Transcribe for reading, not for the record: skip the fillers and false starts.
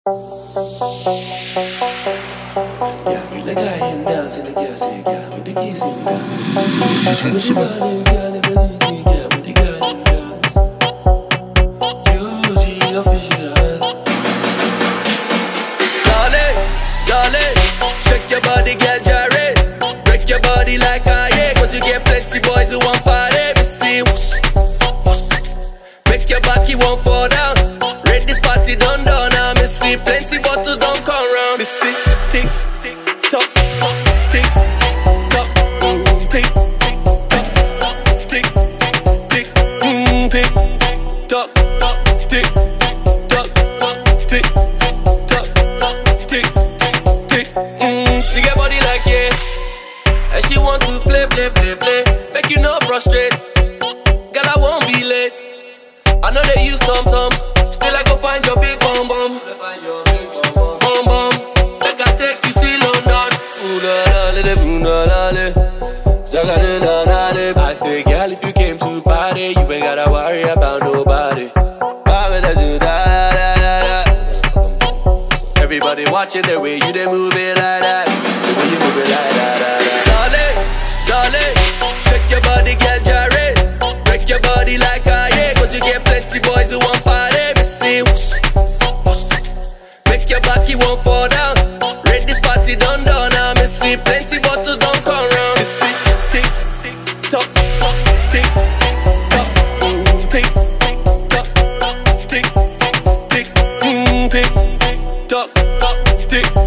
Yeah, you the guy in dance in the girl say, yeah, with the keys in dance. With the girl in girl in the music, yeah, with the girl in dance. Eugy official. Darling, shake your body, girl, gyrate. Break your body like I ain't, cause you get plenty boys who want party. Me see, make your back, you won't fall down. Read this party done now. Me see plenty bottles don't come round. Me see tick tock, tick tock, tick tock, tick tick tick tock, tick tock, tick tock, tick tick. She get body like yeah, and she want to play. Make you no frustrate. Girl, I won't be late. I know they use tom-tom, still I go find your big bum bum. Bum bum, make I take you see London. I say, girl, if you came to party, you ain't gotta worry about nobody. Everybody watching the way you they move it like that, the way you move it like that. Darling, shake your body, girl, gyrate. Break your body like I ain't, cause you get plenty boys who want party. Me see, make your back, you won't fall down. Read this party done now. Me see plenty bottles don't come round. Me see tick tock, tick tock, tick tock, tick tick tick tock, tick.